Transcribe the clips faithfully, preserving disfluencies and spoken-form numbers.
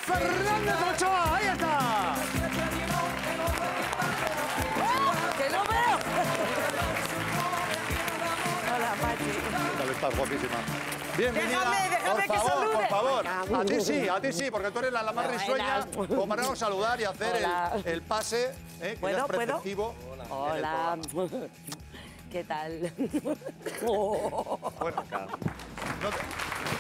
Fernández Ochoa. ¡Ahí está! ¡Que no veo! Hola, Pachi. Dale, estás guapísima. Bienvenida. Déjame, déjame por que favor, salude. por favor. A ti sí, a ti sí, porque tú eres la, la más risueña. Como para no saludar y hacer el, el pase, eh, que ¿Puedo, ya es preceptivo. Hola. Hola. ¿Qué tal? Oh. Bueno, claro. No te...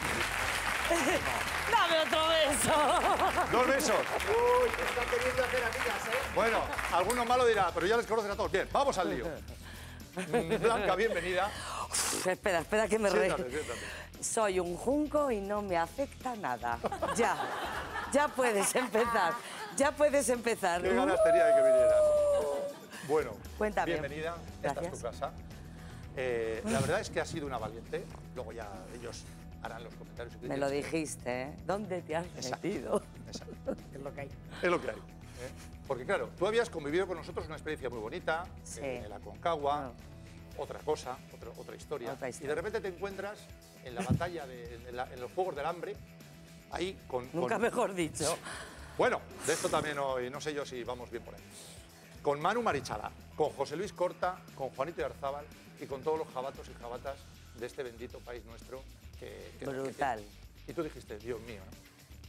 ¡Dame otro beso! Dos besos. Uy, te están queriendo hacer amigas, ¿eh? Bueno, alguno malo dirá, pero ya les conocen a todos. Bien, vamos al lío. Blanca, bienvenida. Uf, espera, espera que me re... Siéntate, siéntate. Soy un junco y no me afecta nada. Ya, ya puedes empezar. Ya puedes empezar. Qué ganas tenía de que vinieras. Bueno, Cuéntame. bienvenida. Esta es tu casa. Eh, la verdad es que has sido una valiente. Luego ya ellos harán los comentarios. Y Me lo dijiste, ¿eh? ¿Dónde te has Exacto. metido? Exacto. Es lo que hay. Es lo que hay. ¿eh? Porque claro, tú habías convivido con nosotros una experiencia muy bonita, Sí. en el Aconcagua, No. otra cosa, otra, otra, historia, Otra historia. y de repente te encuentras en la batalla, de, en, la, en los Juegos del Hambre, ahí con... Nunca con... mejor dicho. Bueno, de esto también hoy, no sé yo si vamos bien por ahí. Con Manu Marichala, con José Luis Corta, con Juanito Yarzábal y con todos los jabatos y jabatas de este bendito país nuestro que... que Brutal. que, y tú dijiste, Dios mío, ¿no?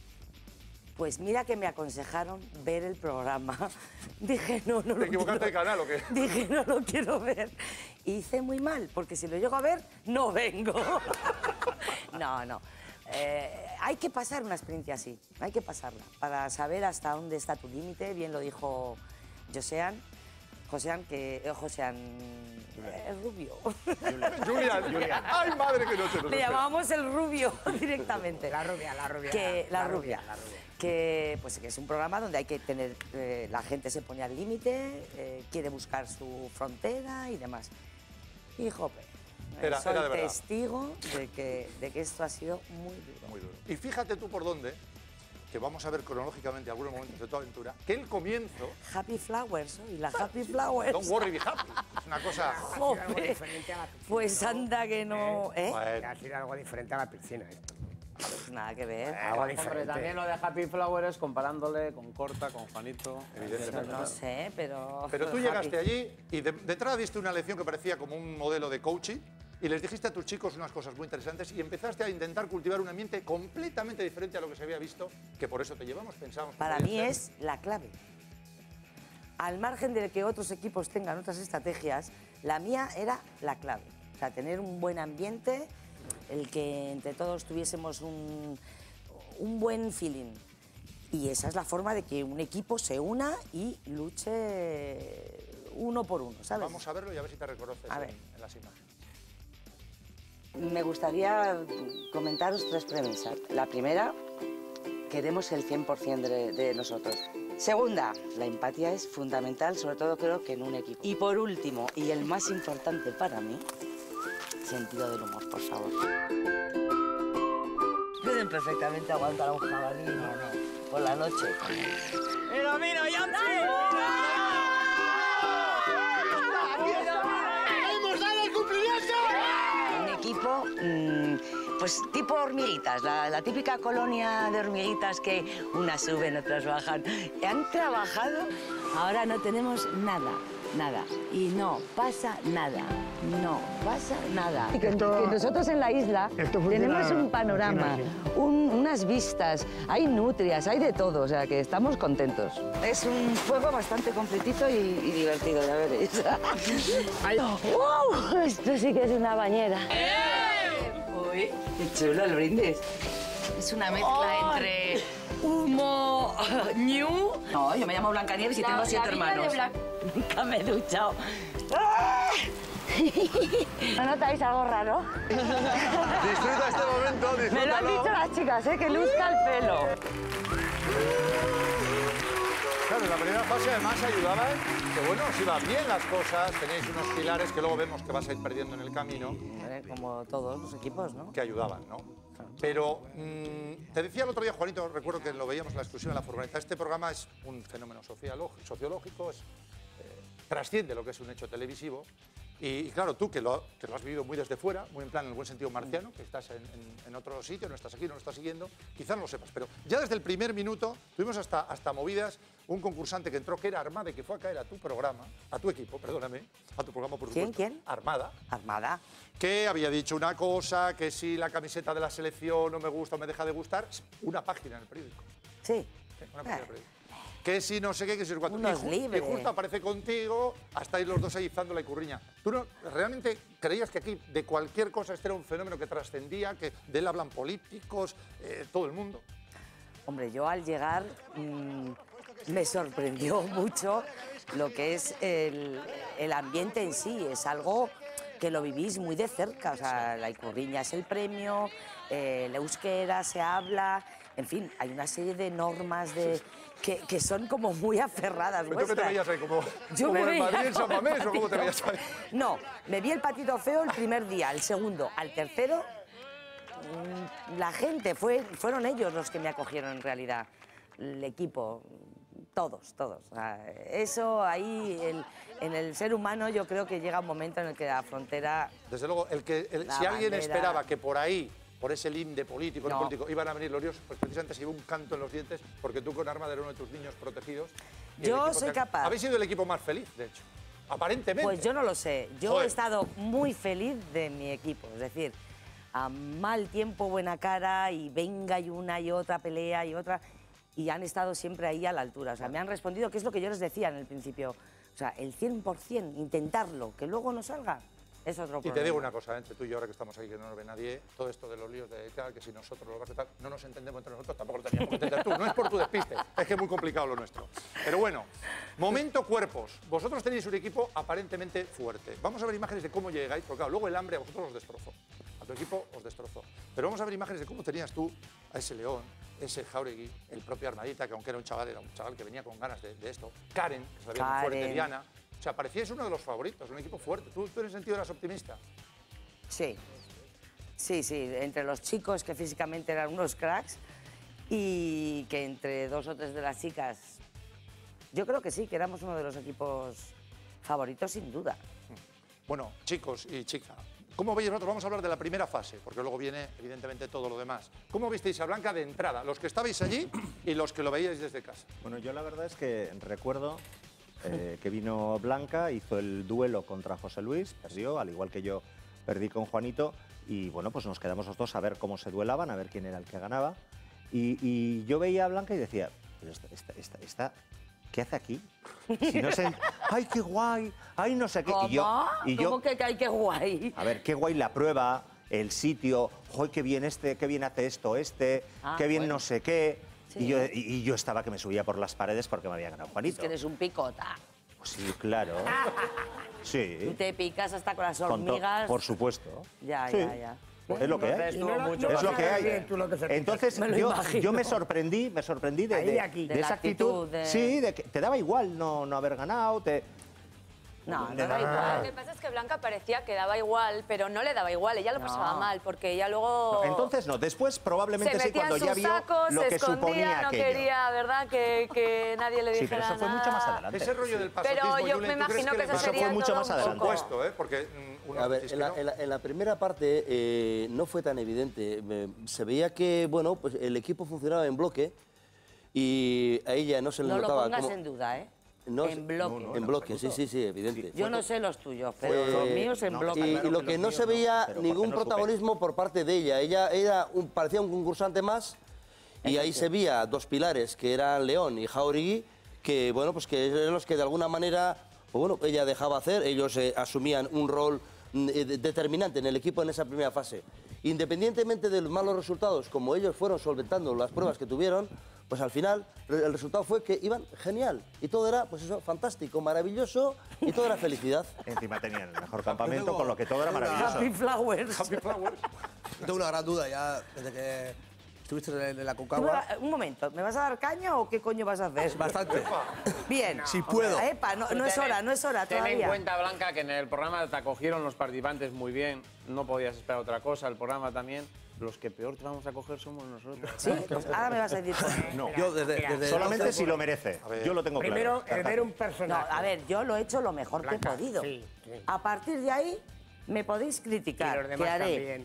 Pues mira que me aconsejaron ver el programa. Dije, no, no lo ¿Te equivocaste de quiero. canal o qué? Dije, no lo quiero ver. Y hice muy mal, porque si lo llego a ver, no vengo. No, no. Eh, hay que pasar una experiencia así, hay que pasarla, para saber hasta dónde está tu límite. Bien lo dijo Josean, Josean, que... Eh, Josean... Eh, rubio. Julián, Julián. ¡Ay, madre que no se nos Le espera! llamábamos el rubio directamente. La rubia, la rubia. Que, la, la rubia. rubia, la rubia. Que, pues, que es un programa donde hay que tener... Eh, la gente se pone al límite, eh, quiere buscar su frontera y demás. Y, jope, eh, Era- soy era de verdad. testigo de que, de que esto ha sido muy duro. Muy duro. Y fíjate tú por dónde, que vamos a ver cronológicamente algunos momentos de tu aventura, que el comienzo, Happy Flowers, y la Happy Flowers. don't worry, be happy, es una cosa... Jope, Algo diferente a la piscina, pues ¿no? anda que no... ¿Eh? Bueno, Ha sido algo diferente a la piscina esto. Pues nada que ver. Algo Hombre, diferente. también lo de Happy Flowers comparándole con Corta, con Juanito. Evidentemente. No sé, pero... pero tú Happy. llegaste allí y de, de entrada diste una lección que parecía como un modelo de coaching y les dijiste a tus chicos unas cosas muy interesantes y empezaste a intentar cultivar un ambiente completamente diferente a lo que se había visto, que por eso te llevamos, pensamos... que Para podía mí ser. es la clave. Al margen de que otros equipos tengan otras estrategias, la mía era la clave. O sea, tener un buen ambiente, el que entre todos tuviésemos un, un buen feeling. Y esa es la forma de que un equipo se una y luche uno por uno, ¿sabes? Vamos a verlo y a ver si te reconoces A en, ver. en las imágenes. Me gustaría comentaros tres premisas. La primera, queremos el cien por cien de, de nosotros. Segunda, la empatía es fundamental, sobre todo creo que en un equipo. Y por último, y el más importante para mí, sentido del humor, por favor. Pueden perfectamente aguantar a un jabalí no, no. por la noche. ¡Mira, mira, ya Un equipo, mmm, pues tipo hormiguitas, la, la típica colonia de hormiguitas que unas suben, otras bajan. Han trabajado, ahora no tenemos nada, nada. Y no pasa nada, no pasa nada. Y que, Esto- que nosotros en la isla esto funciona- tenemos un panorama, funciona un- unas vistas, hay nutrias, hay de todo, o sea que estamos contentos. Es un juego bastante completito y, y divertido, ya veréis. ¡Wow! Esto sí que es una bañera. Uy, qué chulo el brindis. Es una mezcla entre humo, ñu... No, yo me llamo Blancanieves y tengo siete hermanos. Nunca me he duchado. ¿No notáis algo raro? Disfruta este momento, disfrútalo. Me lo han dicho las chicas, ¿eh? Que luzca el pelo. Claro, en la primera fase además ayudaban, que bueno, os iban bien las cosas, tenéis unos pilares que luego vemos que vas a ir perdiendo en el camino, Como todos los equipos, ¿no? que ayudaban, ¿no? Pero mmm, te decía el otro día, Juanito, recuerdo que lo veíamos en la exclusiva en la furgoneta, este programa es un fenómeno sociológico, es, eh, trasciende lo que es un hecho televisivo, Y, y claro, tú que lo, que lo has vivido muy desde fuera, muy en plan, en el buen sentido marciano, que estás en, en, en otro sitio, no estás aquí, no lo estás siguiendo, quizás no lo sepas, pero ya desde el primer minuto tuvimos hasta, hasta movidas, un concursante que entró que era Armada y que fue a caer a tu programa, a tu equipo, perdóname, a tu programa por supuesto. ¿Quién, quién? Armada. Armada. Que había dicho una cosa, que si la camiseta de la selección no me gusta o me deja de gustar, una página en el periódico. Sí. Sí, una página en el periódico. Que si no sé qué, que si es cuatro. Unos y, ju libres. y justo aparece contigo, hasta ir los dos ahí izando la icurriña. ¿Tú no, realmente creías que aquí de cualquier cosa este era un fenómeno que trascendía, que de él hablan políticos, eh, todo el mundo? Hombre, yo al llegar mmm, me sorprendió mucho lo que es el, el ambiente en sí. Es algo que lo vivís muy de cerca. O sea, la icurriña es el premio, eh, el euskera se habla, en fin, hay una serie de normas de... Que, que son como muy aferradas. ¿Pero tú qué te veías ahí? ¿Como, Yo como me en veía Madrid, en San Mamés, o cómo te patito. veías ahí? No, me vi el patito feo el primer día, el segundo, al tercero, mmm, la gente, fue, fueron ellos los que me acogieron en realidad, el equipo, todos, todos. O sea, eso ahí, el, en el ser humano, yo creo que llega un momento en el que la frontera... Desde luego, el que, el, La si alguien bandera. esperaba que por ahí, por ese linde político, No. no político, iban a venir los líos, pues precisamente se llevó un canto en los dientes, porque tú con Armada eres uno de tus niños protegidos. y el Yo equipo soy te ha- capaz. Habéis sido el equipo más feliz, de hecho, aparentemente. Pues yo no lo sé. Yo Joder. he estado muy feliz de mi equipo. Es decir, a mal tiempo, buena cara, y venga y una y otra pelea y otra. Y han estado siempre ahí a la altura. O sea, me han respondido, que es lo que yo les decía en el principio. O sea, el cien por cien, intentarlo, que luego no salga, es otro Y problema. te digo una cosa, entre tú y yo, ahora que estamos aquí, que no nos ve nadie, todo esto de los líos de tal, que si nosotros lo vas a tal, no nos entendemos entre nosotros, tampoco lo teníamos que entender tú. No es por tu despiste, es que es muy complicado lo nuestro. Pero bueno, momento cuerpos. Vosotros tenéis un equipo aparentemente fuerte. Vamos a ver imágenes de cómo llegáis, porque claro, luego el hambre a vosotros os destrozó. A tu equipo os destrozó. Pero vamos a ver imágenes de cómo tenías tú a ese León, ese Jauregui, el propio Armadita, que aunque era un chaval, era un chaval que venía con ganas de, de esto. Karen, que se la veía muy fuerte, Karen. Diana. O sea, parecíais uno de los favoritos, un equipo fuerte. ¿Tú, tú en ese sentido eras optimista? Sí, sí, sí. Entre los chicos, que físicamente eran unos cracks, y que entre dos o tres de las chicas, yo creo que sí, que éramos uno de los equipos favoritos, sin duda. Bueno, chicos y chica, ¿cómo veis vosotros? Vamos a hablar de la primera fase, porque luego viene, evidentemente, todo lo demás. ¿Cómo visteis a Blanca de entrada? Los que estabais allí y los que lo veíais desde casa. Bueno, yo la verdad es que recuerdo eh, que vino Blanca, hizo el duelo contra José Luis, perdió, al igual que yo perdí con Juanito, y bueno, pues nos quedamos los dos a ver cómo se duelaban, a ver quién era el que ganaba. Y, y yo veía a Blanca y decía, pero esta, esta, esta, esta ¿qué hace aquí? Si no sé, ¡ay, qué guay! ¡Ay, no sé qué! ¿Cómo? Y yo, y yo, ¿Cómo que ay, qué guay? a ver, qué guay la prueba, el sitio, ¡ay, qué bien este, qué bien hace esto este, Ah, qué bien bueno. no sé qué! Sí. Y, yo, y, y yo estaba que me subía por las paredes porque me había ganado Es Juanito. que eres un picota. Pues sí, claro. Tú Sí. te picas hasta con las Con to- hormigas. por supuesto. Ya, Sí. ya, ya. Es lo que hay. Entonces, Y tuvo no lo- mucho no Es lo que hay. bien tú lo que se Entonces, Me lo yo, imagino. yo me sorprendí, me sorprendí de, Ahí de, y aquí. de De la esa actitud. actitud, de- Sí, de que te daba igual no, no haber ganado. Te... No, de no da nada. igual. Lo que pasa es que Blanca parecía que daba igual, pero no le daba igual, ella lo No. pasaba mal, porque ella luego... No, entonces no, después se probablemente sí, metía cuando en ya sus vio sacos, lo se que escondía, suponía no aquello. quería, ¿verdad?, que, que nadie le Sí, dijera pero eso fue nada. mucho más adelante. Ese rollo del Pero pasotismo, yo Julen, me ¿tú crees imagino que le eso pasó? sería fue mucho todo más un adelante. poco- Supuesto, ¿eh? Porque mm, uno A ver, decís en que la, no. en la- en la primera parte eh, no fue tan evidente. Me- se veía que, bueno, pues el equipo funcionaba en bloque y a ella no se le No lo notaba pongas cómo- en duda, ¿eh? no se- en bloque. en bloque, sí, sí, sí, evidente. Yo no sé los tuyos, pero Fue- los míos en no, bloque. Y, claro y lo que que los no míos se no, veía pero ningún porque no supe. protagonismo por parte de ella. Ella era un, parecía un concursante más y ahí se veía dos pilares, que eran León y Jauregui, que, bueno, pues que eran los que de alguna manera, pues bueno, ella dejaba hacer, ellos eh, asumían un rol mm, eh, de- determinante en el equipo en esa primera fase. Independientemente de los malos resultados, como ellos fueron solventando las pruebas que tuvieron, pues al final re- el resultado fue que iban genial. Y todo era, pues eso, fantástico, maravilloso y todo era felicidad. Encima tenían el mejor campamento, con lo que todo era maravilloso. Happy Flowers. Happy Flowers. Tengo una gran duda ya desde que estuviste en la Tú me Concagua. va- un momento, ¿me vas a dar caña o qué coño vas a hacer? Bastante. Bien. Si puedo. Epa, no, no es Ten- hora, no es hora Ten en todavía. cuenta, Blanca, que en el programa te acogieron los participantes muy bien, no podías esperar otra cosa, el programa también. los que peor te vamos a coger somos nosotros. Sí, pues ahora me vas a decir por qué. No, Yo desde, mira, desde solamente si lo merece. ver. Yo lo tengo Primero, claro. el ver un No, personaje. a ver, yo lo he hecho lo mejor que Blanca, he podido. sí, sí. A partir de ahí me podéis criticar. Y los demás que haré también.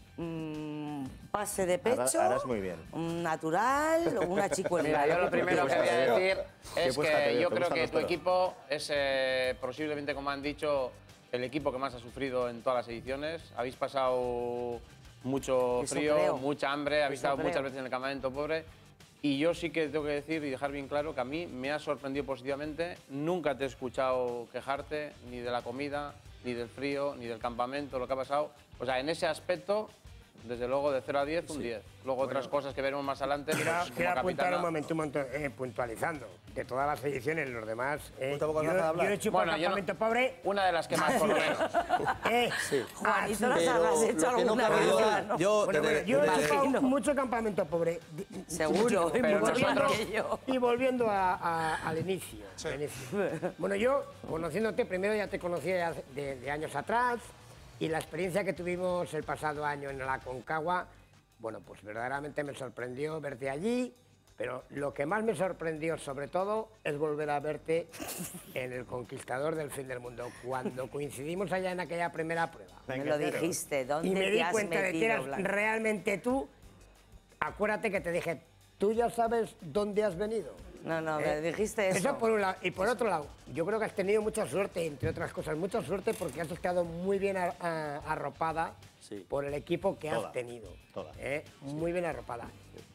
mm, pase de Hará- pecho, harás muy bien. un natural o una chicuela. Mira, yo lo primero que voy a decir ¿Qué es puesta te que veo? yo ¿Te creo gustan que los tu toros? equipo es eh, posiblemente, como han dicho, el equipo que más ha sufrido en todas las ediciones. Habéis pasado mucho Eso frío, creo. mucha hambre, habéis Eso estado creo. muchas veces en el campamento pobre. Y yo sí que tengo que decir y dejar bien claro que a mí me ha sorprendido positivamente. Nunca te he escuchado quejarte ni de la comida, ni del frío, ni del campamento, lo que ha pasado. O sea, en ese aspecto, desde luego, de cero a diez, un diez. Luego otras cosas que veremos más adelante, Quiero, pues, como quiero apuntar capitana. un momento, un momento eh, puntualizando. De todas las ediciones, los demás. Eh, Pues tampoco yo, vas a hablar. yo he hecho Bueno, un yo no- campamento pobre. Una de las que más, por lo menos. Eh, Juanito, ah, ¿las pero habrás lo hecho que no alguna cabe vez? duda- ¿no? Yo, Bueno, desde- bueno, yo he desde- hecho Imagino. mucho campamento pobre. Di- Seguro, y Pero mucho más nosotros- que yo. Y volviendo a- a- al inicio, al inicio. Bueno, yo, conociéndote, primero ya te conocí de, hace- de- de años atrás y la experiencia que tuvimos el pasado año en la Concagua, bueno, pues verdaderamente me sorprendió verte allí, pero lo que más me sorprendió sobre todo es volver a verte en El Conquistador del Fin del Mundo, cuando coincidimos allá en aquella primera prueba. Me lo dijiste, ¿dónde Y me te di has cuenta de que metido, eras Blanca? realmente tú. Acuérdate que te dije, ¿tú ya sabes dónde has venido? No, no, ¿Eh? me dijiste eso. Eso por un lado. Y por otro lado, yo creo que has tenido mucha suerte, entre otras cosas, mucha suerte porque has estado muy bien a- a- arropada Sí. por el equipo que Toda, has tenido. toda. ¿Eh? Muy bien arropada.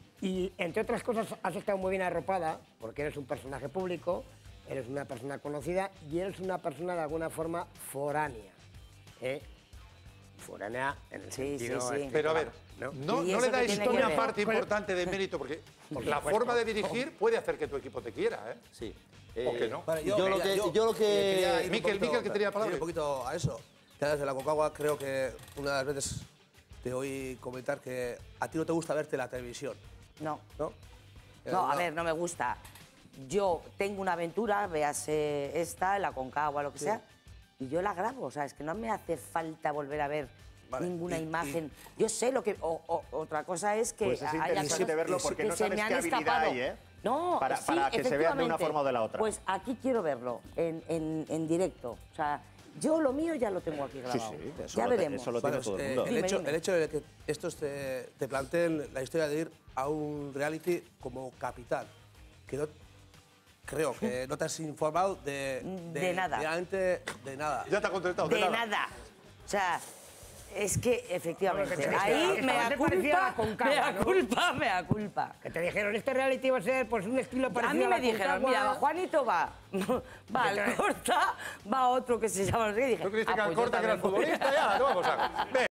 Y entre otras cosas, has estado muy bien arropada porque eres un personaje público, eres una persona conocida y eres una persona de alguna forma foránea. ¿eh? Foránea en el Sí, sí, sentido... sí. estricto, Pero a ver, ¿no? no, ¿Y no eso le qué dais tiene que una ver? parte Pues- importante de mérito, porque Por la supuesto. forma de dirigir puede hacer que tu equipo te quiera, ¿eh? Sí. ¿Por qué no? Vale, Yo lo mira, que- yo lo que- eh, quería ir un Miquel, poquito- Miquel, que tenía palabra. ir un poquito a eso. Que desde la Concagua creo que una de las veces te oí comentar que a ti no te gusta verte la televisión, No. ¿no? No, a Eh, ver, no me gusta. Yo tengo una aventura, véase esta, la Concagua, lo que sea, y yo la grabo. O sea, es que no me hace falta volver a ver Vale, ninguna y- imagen. Yo sé lo que... o- o- otra cosa es que Pues es haya interesante cosas verlo porque que no se sabes me han qué habilidad escapado. hay, ¿eh? No, Para- sí, para que se vea de una efectivamente. forma o de la otra. Pues aquí quiero verlo, en, en- en directo. O sea, yo lo mío ya lo tengo aquí Sí, grabado. sí, eso ya lo, te- veremos. eso lo Vale, tiene todo el eh, mundo. el, Dime, hecho, dime. el hecho de que estos te, te planteen la historia de ir a un reality como capitán, que no, creo que no te has informado de... De nada. Realmente de nada. Ya te ha contestado. De nada. O sea, es que efectivamente, Bueno, que te- ahí que me te da parecía la culpa, Concagua, me da ¿no? culpa, me da culpa. Que te dijeron, este reality va a ser pues, un estilo A parecido mí a me la dijeron, Concagua. mira, Juanito va, va al corta, va otro que se llama, no sé qué, y dije, ¿Tú creíste ah, que pues yo Alcorta, que era el también voy. futbolista? Ya, no vamos a... Ve.